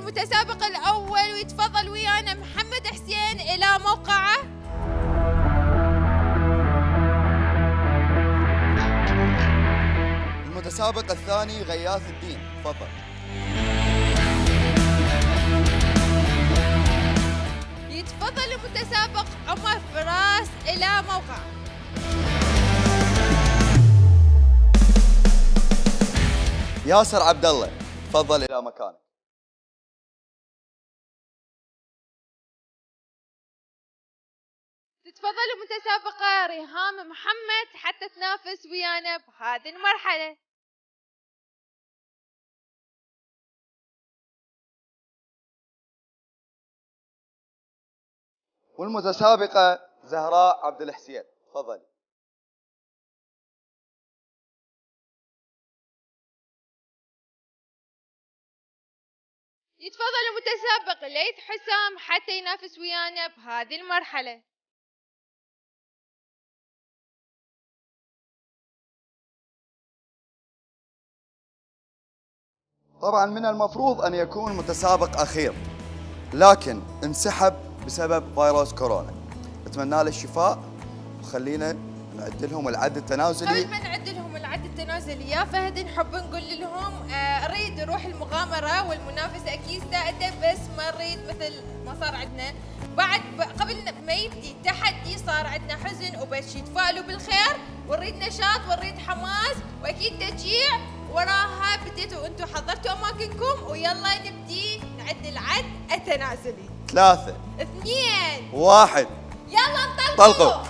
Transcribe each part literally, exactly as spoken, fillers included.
المتسابق الأول ويتفضل ويانا محمد حسين إلى موقعه. المتسابق الثاني غياث الدين، تفضل. يتفضل المتسابق عمر فراس إلى موقعه. ياسر عبد الله، تفضل إلى مكانك. تتفضل المتسابقة ريهام محمد حتى تنافس ويانا بهذه المرحلة. والمتسابقة زهراء عبد الحسين، تفضلي. يتفضل المتسابق ليث حسام حتى ينافس ويانا بهذه المرحلة. طبعا من المفروض أن يكون متسابق أخير، لكن انسحب بسبب فيروس كورونا. أتمنى له الشفاء، وخلينا نعد لهم العد التنازلي. قبل ما نعد لهم العد التنازلي يا فهد، نحب نقول لهم آه نريد روح المغامرة والمنافسة أكيد سائدة، بس ما نريد مثل ما صار عندنا بعد قبل ما يبدي التحدي صار عندنا حزن وبس يتفائلوا بالخير، ونريد نشاط ونريد حماس واكيد تشجيع. وراها بديتوا انتم حضرتوا اماكنكم ويلا نبدي نعد العد التنازلي. ثلاثة اثنين واحد يلا انطلقوا. طلقوا.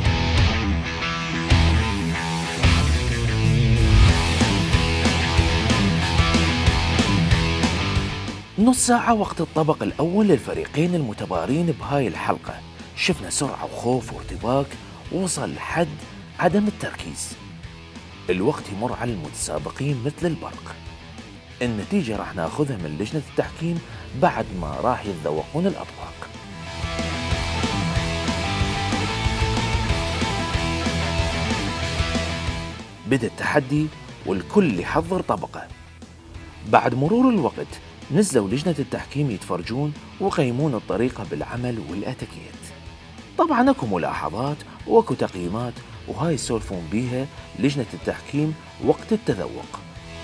نص ساعة وقت الطبق الأول للفريقين المتبارين بهاي الحلقة. شفنا سرعة وخوف وارتباك وصل لحد عدم التركيز. الوقت يمر على المتسابقين مثل البرق. النتيجة راح ناخذها من لجنة التحكيم بعد ما راح يتذوقون الأطباق. بدأ التحدي والكل يحضر طبقه. بعد مرور الوقت نزلوا لجنة التحكيم يتفرجون ويقيمون الطريقة بالعمل والأتيكيت. طبعا اكو ملاحظات واكو تقييمات، وهاي يسولفون بيها لجنة التحكيم وقت التذوق.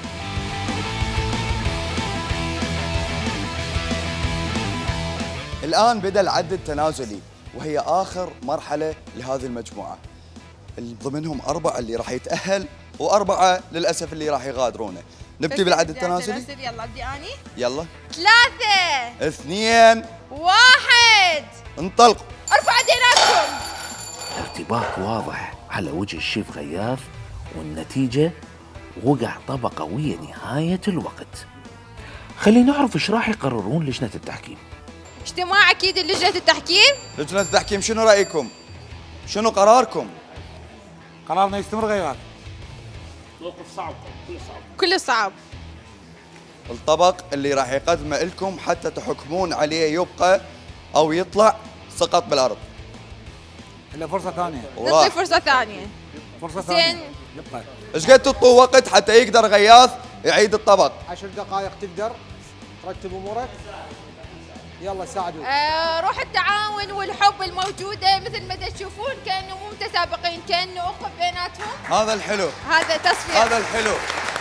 الآن بدأ العد التنازلي، وهي آخر مرحلة لهذه المجموعة. ضمنهم أربعة اللي راح يتأهل وأربعة للأسف اللي راح يغادرونه. نبدي بالعد التنازلي؟ يلا ابدي اني. يلا. ثلاثة اثنين واحد انطلقوا. ارفع ايدينكم. ارتباك واضح على وجه الشيف غياث، والنتيجة وقع طبقة ويا نهاية الوقت. خلينا نعرف ايش راح يقررون لجنة التحكيم. اجتماع اكيد لجنة التحكيم. لجنة التحكيم شنو رأيكم؟ شنو قراركم؟ قرارنا يستمر غياث. موقف صعب، كله صعب. كله صعب. الطبق اللي راح يقدمه لكم حتى تحكمون عليه يبقى او يطلع سقط بالارض. الا فرصة ثانية. نعطي فرصة ثانية. فرصة زين. ثانية. يبقى. ايش قد تعطوا وقت حتى يقدر غياث يعيد الطبق؟ عشر دقائق تقدر ترتب امورك. يلا ساعدوا. آه روح التعاون والحب الموجودة مثل ما تشوفون كأنه مو متسابقين، كأنه أخوة بيناتهم. هذا الحلو. هذا تصفية. هذا الحلو.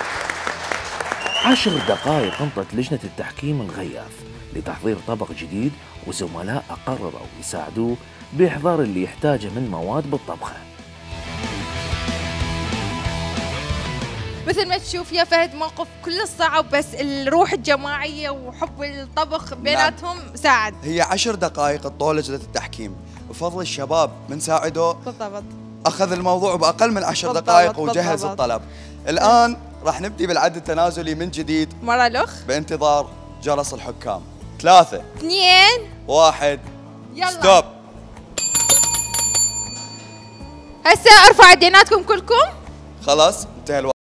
عشر دقائق انطت لجنة التحكيم الغياث لتحضير طبق جديد، وزملاء قرروا يساعدوه بإحضار اللي يحتاجه من مواد بالطبخة. مثل ما تشوف يا فهد موقف كل صعب، بس الروح الجماعية وحب الطبخ بيناتهم نعم. ساعد. هي عشر دقائق طول لجنة التحكيم، بفضل الشباب من ساعده بالضبط. أخذ الموضوع بأقل من عشر بالضبط. دقائق وجهز بالضبط. الطلب. الآن راح نبدي بالعد التنازلي من جديد مرة الأخ بانتظار جرس الحكام. ثلاثة اثنين واحد يلا ستوب. هسه ارفعوا يديناتكم كلكم. خلاص انتهى الوقت.